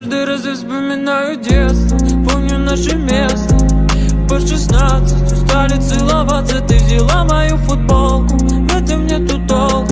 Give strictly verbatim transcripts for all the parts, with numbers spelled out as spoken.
Каждый раз я вспоминаю детство, помню наше место. По шестнадцать устали целоваться, ты взяла мою футболку, в этом нету толку.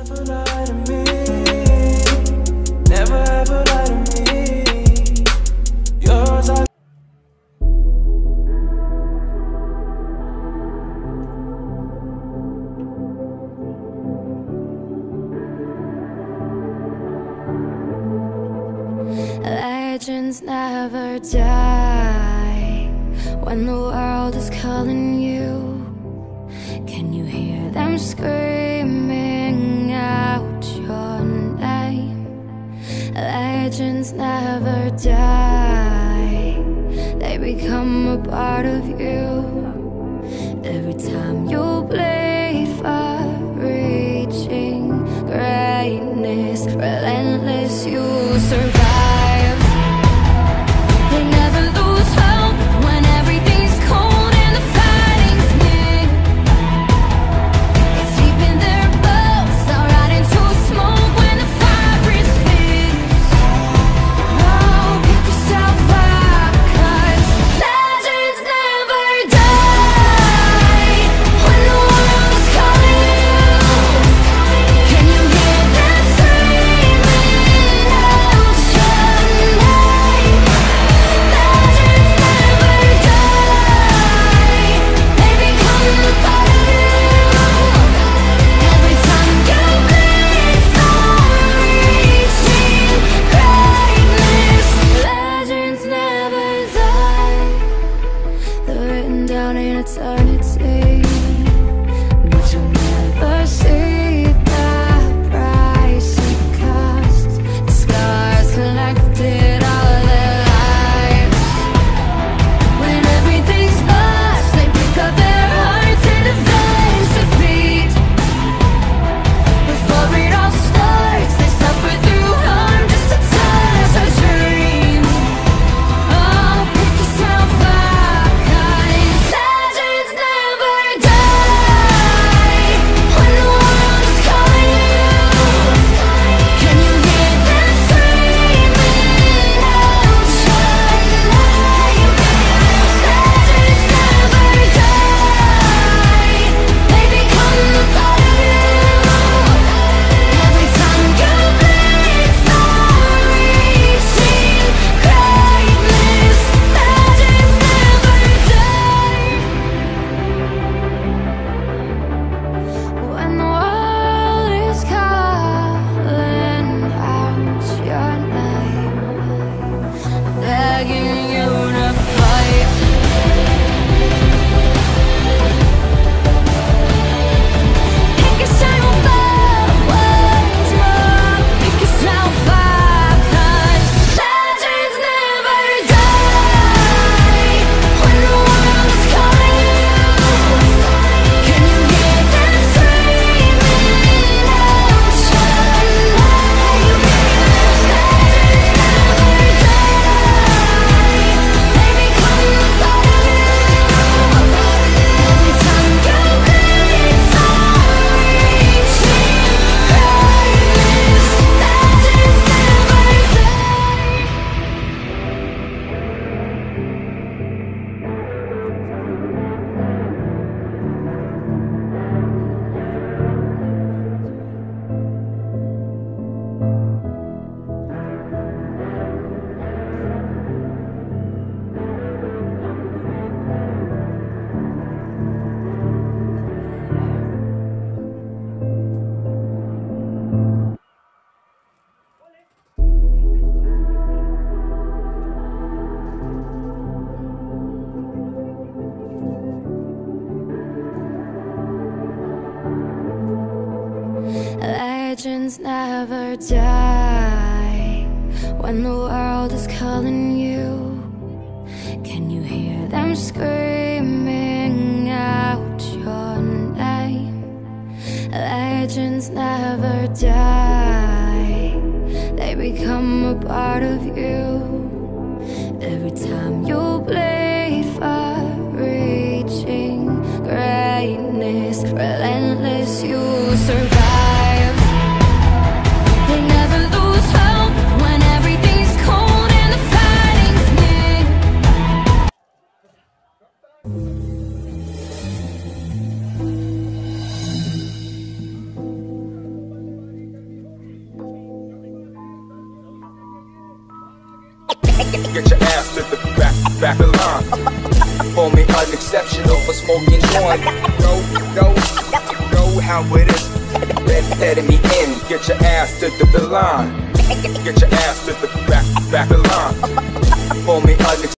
Legends never die when the world is calling you. Can you hear them screaming out your name? Legends never die, they become a part of you. Every time you bleed for reaching greatness, relentless, you survive. Eternity, but you'll never see the price it costs. The scars collected all their lives. When everything's lost, they pick up their hearts and avenge defeat. Before it all starts, they suffer through harm just to touch our dream. Oh, pick yourself up, 'cause legends never die when the world is calling you. Can you hear them screaming out your name? Legends never die, they become a part of you. Every time you bleed for reaching greatness, legends never die. When the world is calling out your name, begging you to fight. Pick yourself up once more. Pick yourself up, 'cause legends never die when the world is calling you. Can you hear them screaming out your name? Legends never die, they become a part of you. Every time you bleed for reaching greatness, legends never die. Legends never die when the world is calling you. Can you hear them screaming out your name? Legends never die, they become a part of you. Every time you bleed for reaching greatness, relentless, you survive. They never lose hope when everything's cold and Get your ass to the back, back of the line. For me unexceptional for smoking joint. Go, go, go how it is. Letting me in. Get your ass to the, the line. Get your ass to the back, back of the line. For me unexceptional.